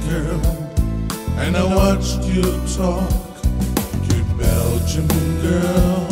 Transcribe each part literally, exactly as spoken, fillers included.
girl, and I watched you talk. Cute Belgian girl,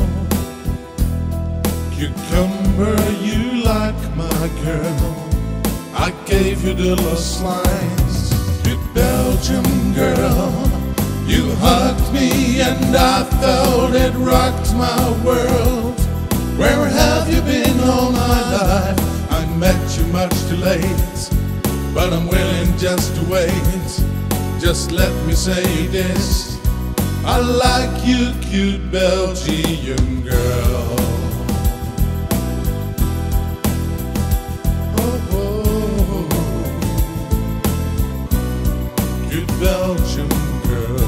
cucumber, you like my girl. I gave you the last slice. Cute Belgian girl, you hugged me and I felt it rocked my world. Where have you been all my life? I met you much too late, but I'm willing just to wait. Just let me say this, I like you, cute Belgian girl. Oh, oh, cute Belgian girl.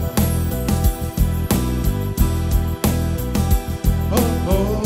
Oh, oh.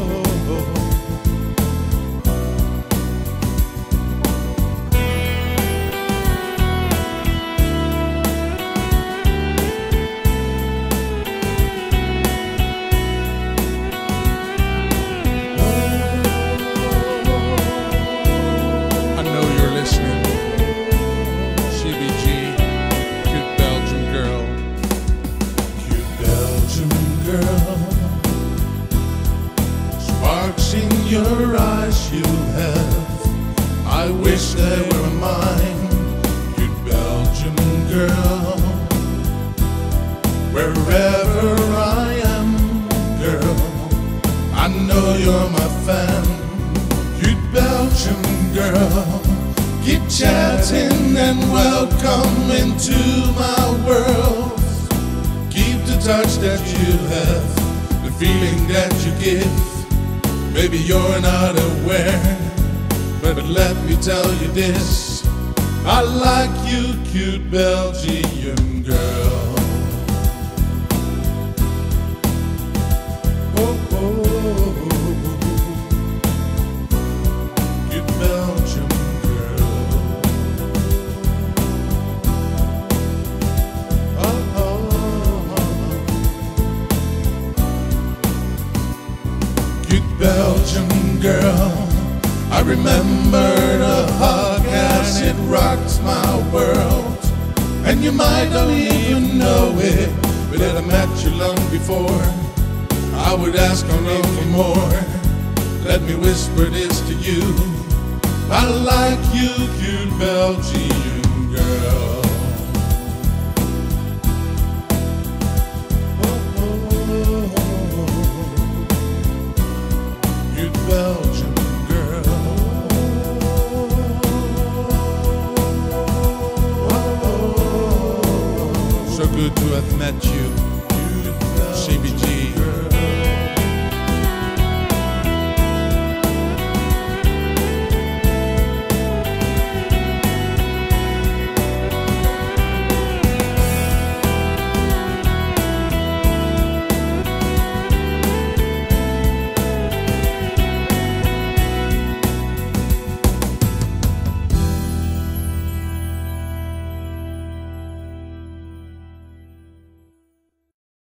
Sparks in your eyes you have, I wish they were mine. Cute Belgian girl, wherever I am, girl, I know you're my fan. Cute Belgian girl, keep chatting and welcome into my world. Keep the touch that you have, the feeling that you give. Maybe you're not aware, but let me tell you this, I like you, cute Belgian girl. Oh, oh, cute Belgian girl. Oh, oh, cute Belgian girl, I remember the hug as it rocked my world. And you might not even know it, but that I met you long before. I would ask only for more. Let me whisper this to you, I like you, cute Belgian girl. Belgian girl. Oh, so good to have met you, C B G.